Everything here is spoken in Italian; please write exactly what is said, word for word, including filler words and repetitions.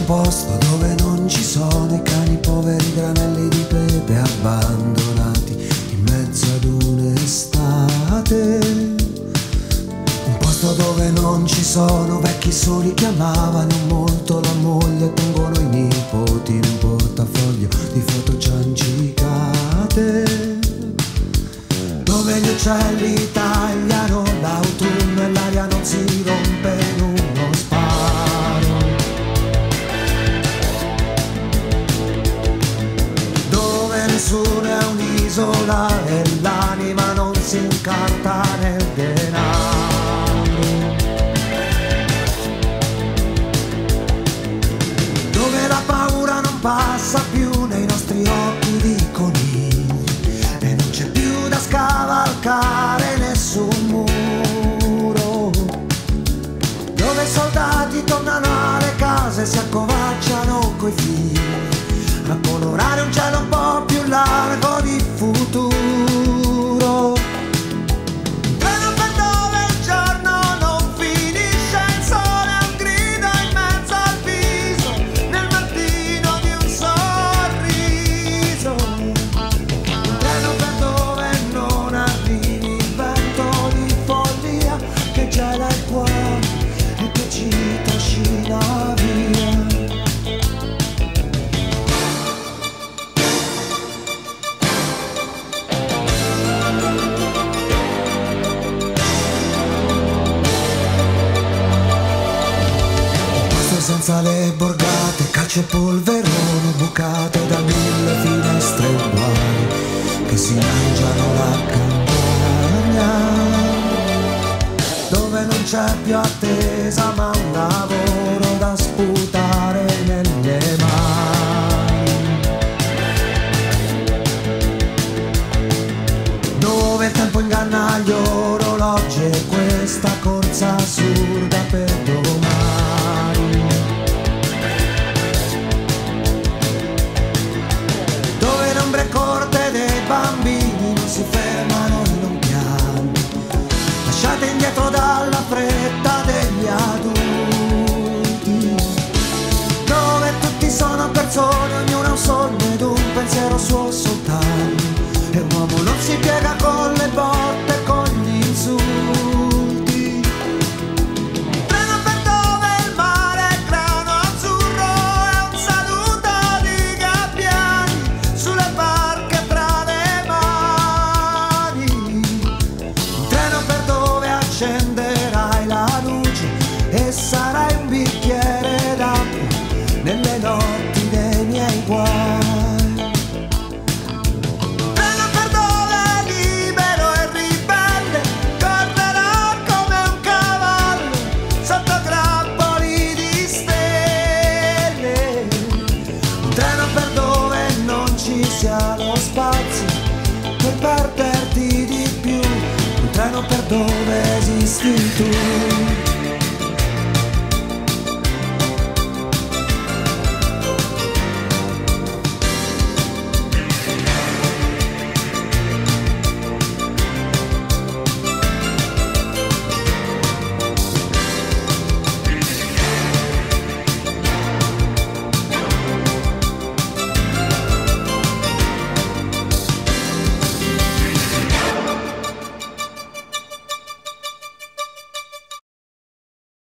un posto dove non ci sono i cani, poveri granelli di pepe abbandonati in mezzo ad un'estate. Un posto dove non ci sono vecchi soli che amavano molto la moglie e tengono i nipoti in un portafoglio di foto ciancicate, dove gli uccelli tagliano l'autunno e l'aria non si rompe in uno sparo, dove nessuno è un'isola e l'anima non si incarta nel denaro, dove la paura non passa più nei nostri occhi di conigli e non c'è più da scavalcare nessun muro, dove i soldati tornano alle case e si accovacciano coi figli a colorare un cielo un po' più largo di futuro. Treno per dove il giorno non finisce, il sole è un grido in mezzo al viso, nel mattino di un sorriso. Un treno per dove non arrivi, il vento di follia che gela il cuore e che ci trascina via. Senza le borgate, calci e polverone, bucate da mille finestre uguali che si mangiano la campagna, dove non c'è più attesa ma un lavoro da sputare nelle mani, dove il tempo inganna gli orologi e questa corsa assurda per domani, corte dei bambini non si fermano e non piangono, lasciate indietro dalla fretta degli adulti, dove tutti sono persone, ognuno ha un sogno ed un pensiero suo soltanto, e un uomo non si piega con le botte e con gli insulti. Accenderai la luce e sarai un bicchiere d'acqua nelle notti dei miei guai. Treno per dove libero e ribelle correrò come un cavallo sotto grappoli di stelle. Un treno per dove non ci sia lo spazio per perderti di più, un treno per dove esisti tu.